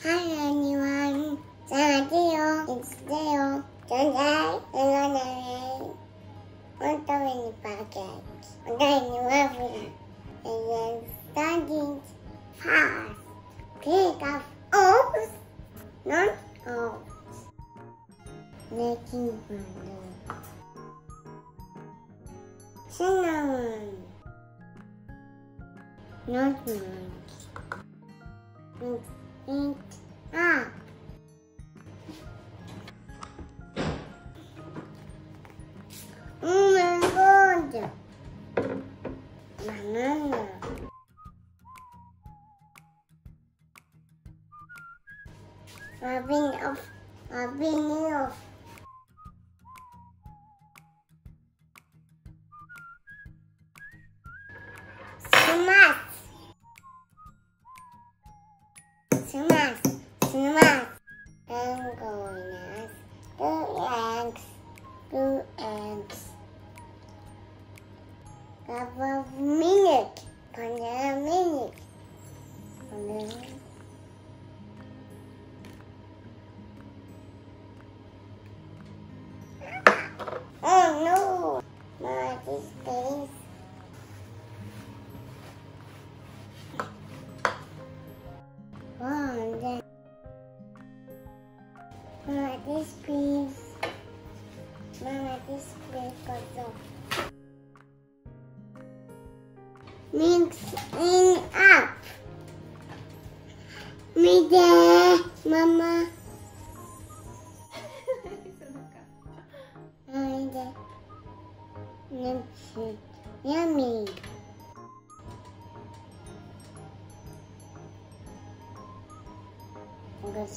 Hi everyone. Sadio, it's Dale. Today we're gonna make one tiny package. We're going to love it. And then starting fast. Pick up oats, not oats. Making butter. Cinnamon. Not much. Mix it up. Oh my god! Banana. Rubbing off. Smash. I'm going to add 2 eggs. Couple of minutes. Oh no! My this face. Oh, then. Mama, this piece goes off. Mixing up. Me there, Mama. Yummy. Oops.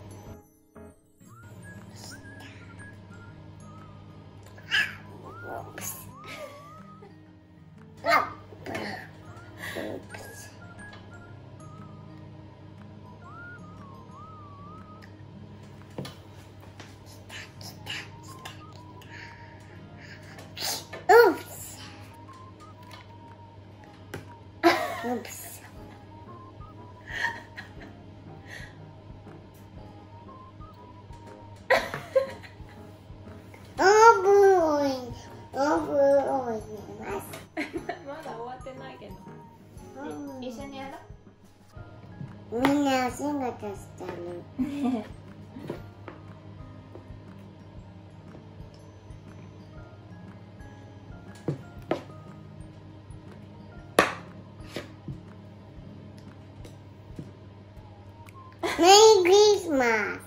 まだ終わってないけど。一緒にやろう。 みんなお仕事してる。Merry Christmas.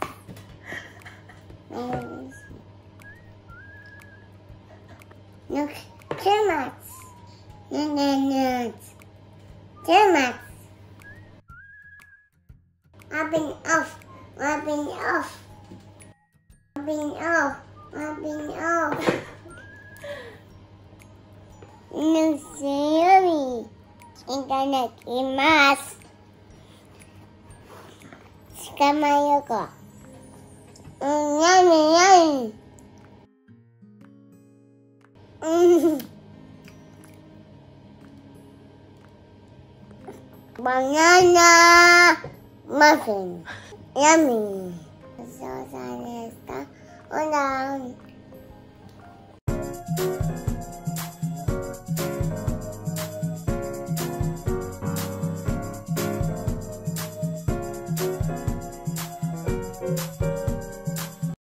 Look, termites. Termites. Rubbing off. No, sorry. いただきます。捕まえようか。やみ。バナナマフィン。やみ。ごちそうさまでした。ほら。